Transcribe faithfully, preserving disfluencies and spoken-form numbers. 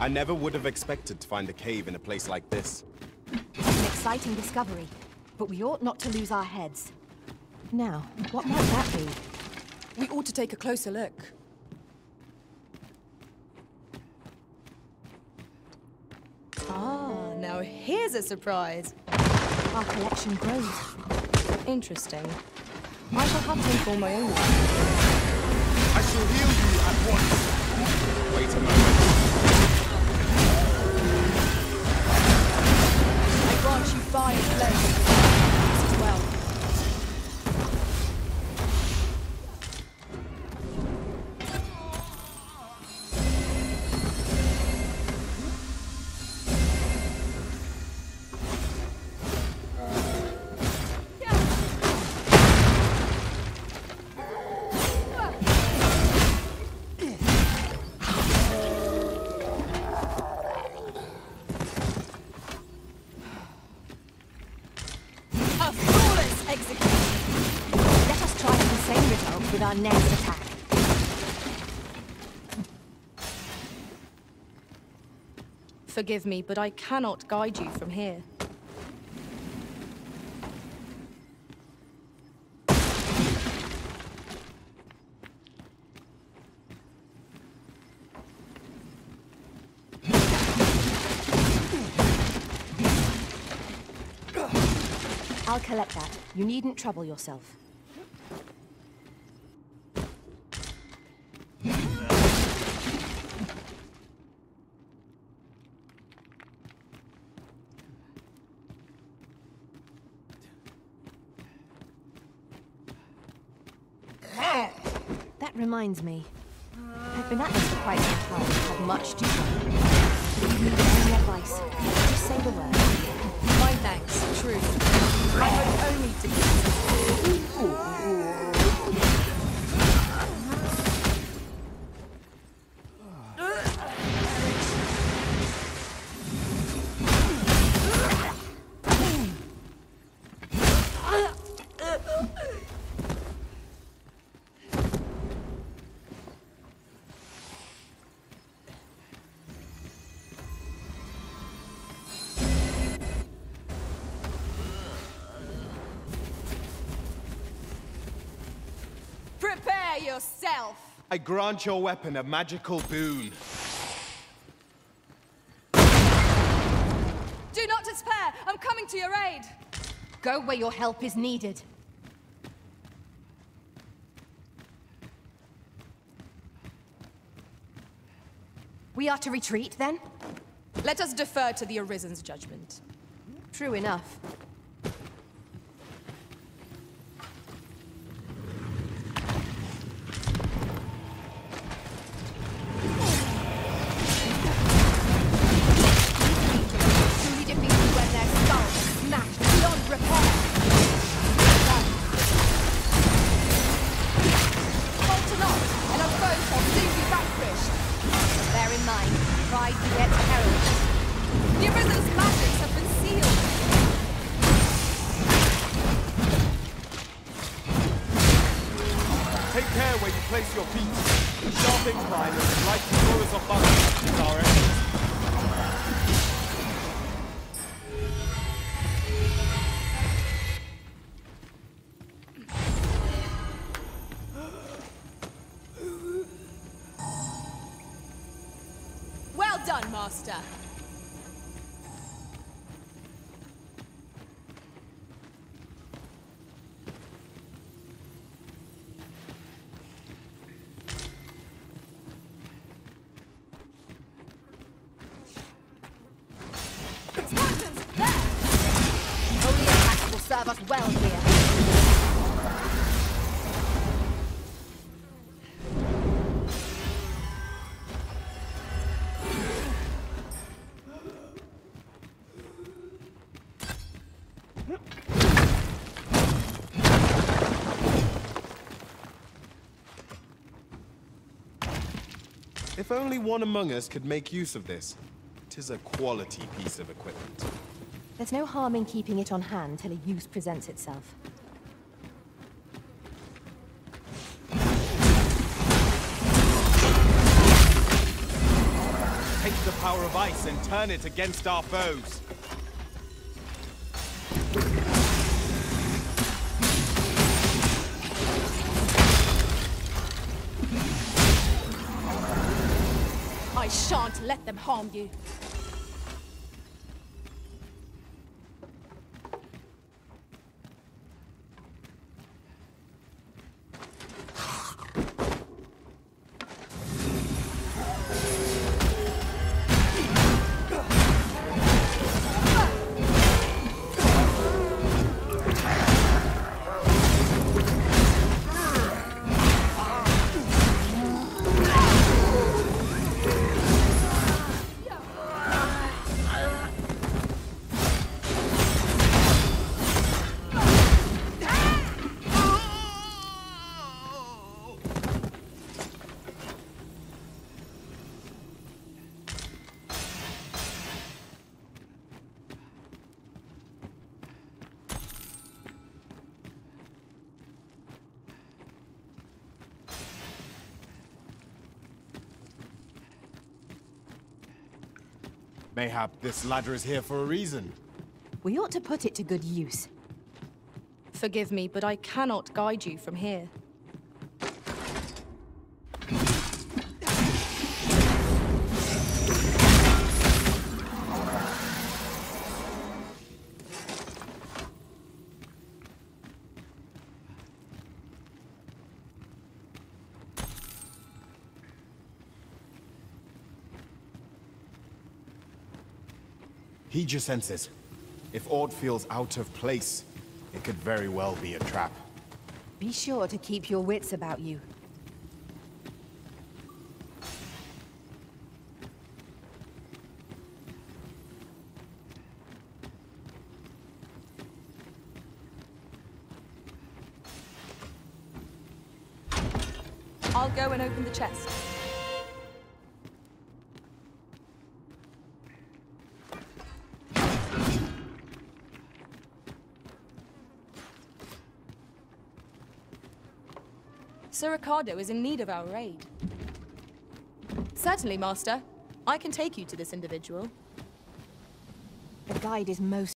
I never would have expected to find a cave in a place like this. It's an exciting discovery, but we ought not to lose our heads. Now, what might that be? We ought to take a closer look. Ah, now here's a surprise. Our collection grows. Interesting. I shall have to inform my own. I shall heal you at once. Wait a moment. I grant you fire flame as well. With our next attack. Forgive me, but I cannot guide you from here. I'll collect that. You needn't trouble yourself. That reminds me. I've been at this for quite some time and have much to show. If you need any advice, just say the word. My thanks, true. I hope only to be. Prepare yourself! I grant your weapon a magical boon. Do not despair! I'm coming to your aid! Go where your help is needed. We are to retreat, then? Let us defer to the Arisen's judgment. True enough. Take care where you place your feet. Sharp incline and light throwers of buttons is our enemies. Well done, Master. Serve us well here. If only one among us could make use of this. It is a quality piece of equipment. There's no harm in keeping it on hand till a use presents itself. Take the the power of ice and turn it against our foes. I shan't let them harm you. Mayhap this ladder is here for a reason. We ought to put it to good use. Forgive me, but I cannot guide you from here. Heed your senses. If aught feels out of place, it could very well be a trap. Be sure to keep your wits about you. I'll go and open the chest. Sir Ricardo is in need of our aid. Certainly, Master. I can take you to this individual. The guide is most